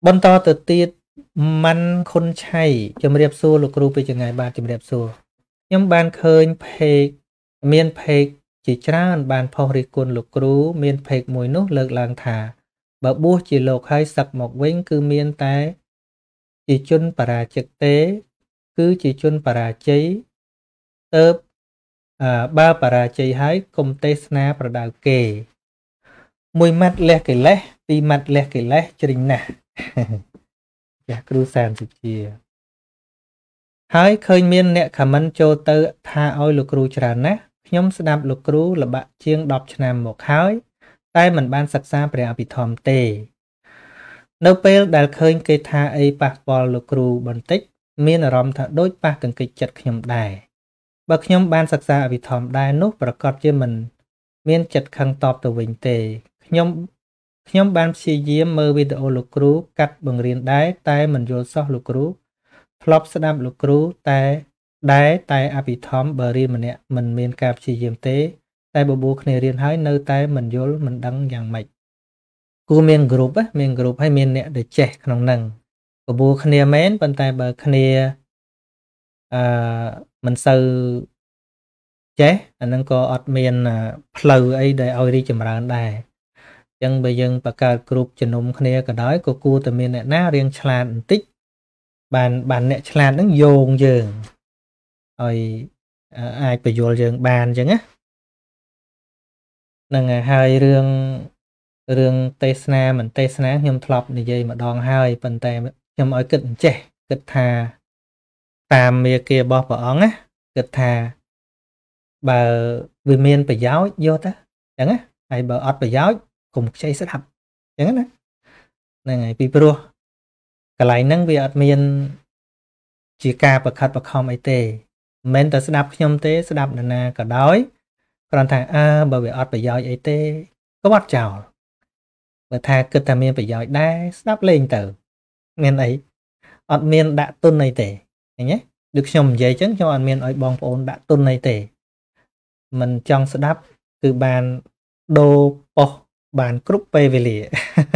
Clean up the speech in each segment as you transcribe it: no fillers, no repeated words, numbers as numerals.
បន្តទៅទៀតម៉ាន់ខុនឆៃជំរាបសួរលោកគ្រូពីចម្ងាយបាទជំរាបសួរខ្ញុំបានឃើញเพจមានเพจជាច្រើនបានផុសរិះគន់លោកគ្រូមានเพจមួយនោះលើកឡើងថាបើបួសជាលោកហើយសឹកមកវិញគឺមានតែជាជនបរាជិកទេគឺជាជនបរាជ័យទៅបើបរាជ័យហើយកុំទេសនាប្រដៅគេមួយម៉ាត់លះកិលេសពីរម៉ាត់លះកិលេសជ្រិញណាស់ចាស់គ្រូសានសុជាហើយឃើញមានអ្នកខមមិនចូលទៅថាឲ្យលោកគ្រូច្រើនណាស់ខ្ញុំស្ដាប់លោកគ្រូល្បាក់ជាង10ឆ្នាំមកហើយតែមិនបានសិក្សាព្រះអភិធម្មទេនៅពេលដែលឃើញគេថាអីប៉ះពាល់លោកគ្រូបន្តិចមានអារម្មណ៍ថាដូចប៉ះកង្កេចចិត្តខ្ញុំដែរបើខ្ញុំបានសិក្សាអភិធម្មដែរនោះប្រកាសជាមិនមានចិត្តខឹងតបទៅវិញទេខ្ញុំបានព្យាយាមមើលវីដេអូលោកគ្រូកាត់បង្រៀនដែរតែមិនយល់សោះលោកគ្រូធ្លាប់ស្ដាប់លោកគ្រូតែអភិធម្មបើរៀនម្នាក់មិនមានការព្យាយាមទេតែបបួលគ្នារៀនហើយនៅតែមិនយល់មិនដឹងយ៉ាងម៉េចគួរមានក្រុមហើយមានអ្នកដែលចេះក្នុងហ្នឹងបបួលគ្នាមែនប៉ុន្តែបើគ្នាមិនសូវចេះអាហ្នឹងក៏អត់មានផ្លូវអីដែលឲ្យរីចម្រើនដែរអញ្ចឹងបើយើងបង្កើតក្រុមជំនុំគ្នាក៏ដោយក៏គួរតែមានអ្នកណារៀងឆ្លាតបន្តិចបានអ្នកឆ្លាតហ្នឹងយោងយើងឲ្យអាចបញ្យល់យើងបានអញ្ចឹងណាហ្នឹងហើយរឿងទេសនាមិនទេសនាខ្ញុំធ្លាប់និយាយម្ដងហើយប៉ុន្តែខ្ញុំឲ្យគិតអញ្ចេះគិតថាតាមមាគ៌ារបស់ព្រះអង្គណាគិតថាបើវាមានប្រយោជន៍យកទៅអញ្ចឹងណាហើយបើអត់ប្រយោជន៍កុំខ្ចីស្ដាប់អញ្ចឹងណាហ្នឹងហើយពីព្រោះកន្លែងហ្នឹងវាអត់មានជាការប្រខិតបង្ខំអីទេមិនមែនតែស្ដាប់ខ្ញុំទេស្ដាប់នរណាក៏ដោយគ្រាន់តែបើវាអត់ប្រយោជន៍អីទេក៏បាត់ចោលបើថាគិតថាមានប្រយោជន៍ដែរស្ដាប់លេងទៅមានអីអត់មានដាក់ទុនអីទេឃើញទេដូចខ្ញុំនិយាយអញ្ចឹងខ្ញុំអត់មានឲ្យបងប្អូនដាក់ទុនអីទេមិនចង់ស្ដាប់គឺបានដូរប៉ុសបានគ្រប់ពេលវេលា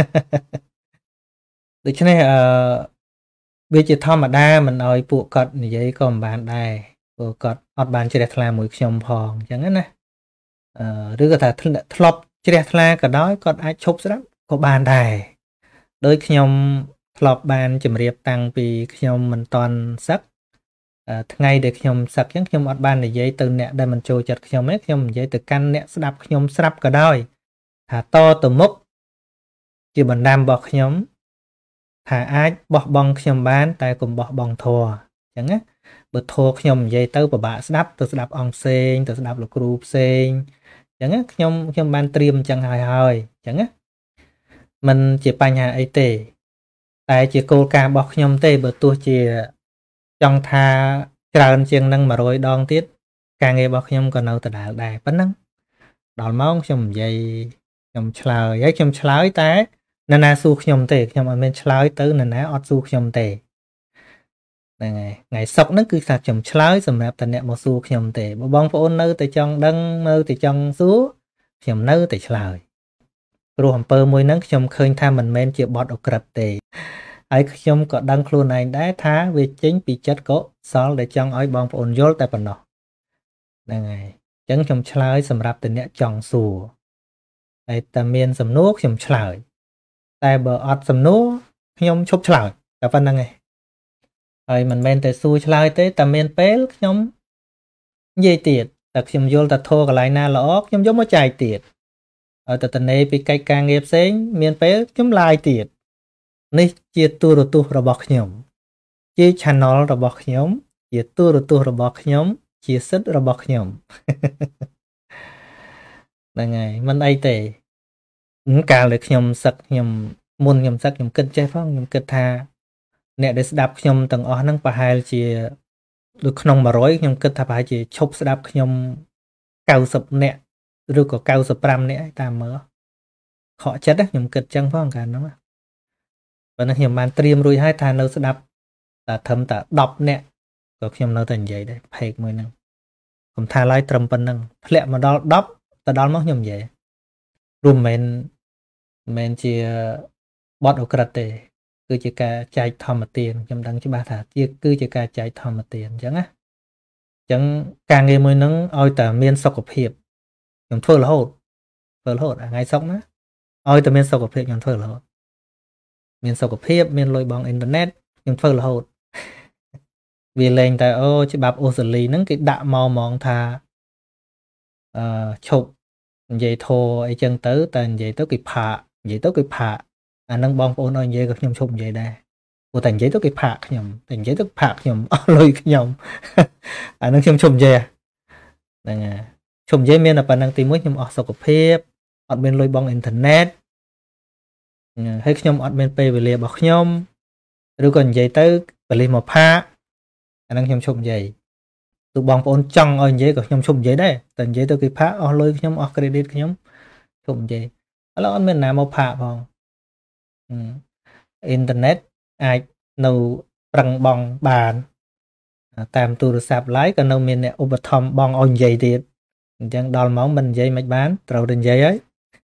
ដូច្នេះវាជាធម្មតាមិនឲ្យពួកគាត់និយាយក៏មិនបានដែរព្រោះគាត់អត់បានជ្រះថ្លាមួយខ្ញុំផងអញ្ចឹងណាឬក៏ថាធ្លាប់ជ្រះថ្លាក៏ដោយគាត់អាចឈប់ស្ដាប់ក៏បានដែរដោយខ្ញុំធ្លាប់បានជម្រាបតាំងពីខ្ញុំមិនតន់សឹកថ្ងៃដែលខ្ញុំសឹកអញ្ចឹងខ្ញុំអត់បាននិយាយទៅអ្នកដែលមិនចូលចិត្តខ្ញុំទេខ្ញុំនិយាយទៅកាន់អ្នកស្ដាប់ខ្ញុំស្រាប់ក៏ដោយថាតទៅមុខជាបណ្ដាំរបស់ខ្ញុំថាអាចបោះបង់ខ្ញុំបានតែកុំបោះបង់ធម៌អញ្ចឹងណាបើធម៌ខ្ញុំនិយាយទៅពិបាកស្ដាប់ទៅស្ដាប់អង្គផ្សេងទៅស្ដាប់លោកគ្រូផ្សេងអញ្ចឹងណាខ្ញុំបានត្រៀមអញ្ចឹងហើយអញ្ចឹងណាมันជាបញ្ហាអីទេតែជាគោលការណ៍របស់ខ្ញុំទេបើទោះជាចង់ថាច្រើនជាងនឹង100ដងទៀតការងាររបស់ខ្ញុំក៏នៅដដែលដែរប៉ុណ្ណឹងដល់ម៉ោងខ្ញុំនិយាយខ្ញុំឆ្លើយហើយខ្ញុំឆ្លើយតែនរណាសួរខ្ញុំទេខ្ញុំអត់មានឆ្លើយទៅនរណាអត់សួរខ្ញុំទេហ្នឹងហើយថ្ងៃសុក្រហ្នឹងគឺថាខ្ញុំឆ្លើយសម្រាប់តែអ្នកមកសួរខ្ញុំទេបើបងប្អូននៅតែចង់ដឹងនៅតែចង់សួរខ្ញុំនៅតែឆ្លើយព្រោះអំពើមួយហ្នឹងខ្ញុំឃើញថាមិនមែនជាបទអក្រិតទេហើយខ្ញុំក៏ដឹងខ្លួនឯងដែរថាវាចេញពីចិត្តកុសលដែលចង់ឲ្យបងប្អូនយល់តែប៉ុណ្ណោះហ្នឹងហើយអញ្ចឹងខ្ញុំឆ្លើយសម្រាប់តែអ្នកចង់សួរហើយតែមានសំណួរខ្ញុំឆ្លើយតែបើអត់សំណួរខ្ញុំឈប់ឆ្លើយតែប៉ុណ្្នឹងឯងហើយមិនមែនតែសួរឆ្លើយទេតែមានពេលខ្ញុំនិយាយទៀតតែខ្ញុំយល់តែធោះកន្លែងណាល្អខ្ញុំយកមកចែកទៀតឲ្យតែតនេពីកិច្ចការងារផ្សេងមានពេលខ្ញុំឡាយទៀតនេះជាទូរទស្សន៍របស់ខ្ញុំជា channel របស់ខ្ញុំជាទូរទស្សន៍របស់ខ្ញុំជាសិទ្ធិរបស់ខ្ញុំហ្នឹងហើយមិនអីទេកាលដែលខ្ញុំសឹកខ្ញុំមុនខ្ញុំសឹកខ្ញុំគិតចេះផងខ្ញុំគិតថាអ្នកដែលស្ដាប់ខ្ញុំទាំងអស់ហ្នឹងប្រហែលជាដូចក្នុង100ខ្ញុំគិតថាប្រហែលជាឈប់ស្ដាប់ខ្ញុំ90នាក់ឬក៏95នាក់តាមមើលខកចិត្តខ្ញុំគិតចឹងផងកាលហ្នឹងប៉ុន្តែខ្ញុំបានត្រៀមរួចហើយថានៅស្ដាប់តែត្រឹមតែ10នាក់ក៏ខ្ញុំនៅតែនិយាយដែរផេកមួយហ្នឹងខ្ញុំថាឡើយត្រឹមប៉ុណ្្នឹងធ្លាក់មកដល់10ទៅដល់មកខ្ញុំនិយាយរួមមិនមែនជាបទអក្រិតទេគឺជាការចែកធម្មទានខ្ញុំដឹងច្បាស់ថាគឺជាការចែកធម្មទានអញ្ចឹងណាអញ្ចឹងការងារមួយហ្នឹងឲ្យតែមានសុខភាពខ្ញុំធ្វើរហូតថ្ងៃសុកណាឲ្យតែមានសុខភាពខ្ញុំធ្វើរហូតមានសុខភាពមានលុយបងអ៊ីនធឺណិតខ្ញុំធ្វើរហូតវាលែងតែច្បាប់អូស្ត្រាលីហ្នឹងគេដាក់មកហ្មងថាឈប់និយាយធរអីចឹងទៅតែនិយាយទៅគេផាកអាហ្នឹងបងប្អូនឲ្យនិយាយក៏ខ្ញុំឈប់និយាយដែរព្រោះតែនិយាយទៅគេផាកខ្ញុំតែនិយាយទៅផាកខ្ញុំអស់លុយខ្ញុំអាហ្នឹងខ្ញុំឈប់និយាយហ្នឹងហើយឈប់និយាយមានតែប៉ុណ្្នឹងទី1ខ្ញុំអស់សុខភាពអត់មានលុយបងអ៊ីនធឺណិតហើយខ្ញុំអត់មានពេលវេលារបស់ខ្ញុំឬក៏និយាយទៅបលិសមកផាកអាហ្នឹងខ្ញុំឈប់និយាយទោះបងប្អូនចង់ឲ្យនិយាយក៏ខ្ញុំឈប់និយាយដែរតែនិយាយទៅគេផាកអស់លុយខ្ញុំអស់ credit ខ្ញុំឈប់និយាយឥឡូវអត់មានណាមកផាកផងអ៊ីនធឺណិតអាចនៅប្រឹងបងបានតាមទូរស័ព្ទ live ក៏នៅមានអ្នកឧបត្ថម្ភបងឲ្យនិយាយទៀតអញ្ចឹងដល់ម៉ោងមិននិយាយមិនបានត្រូវតែនិយាយហើយ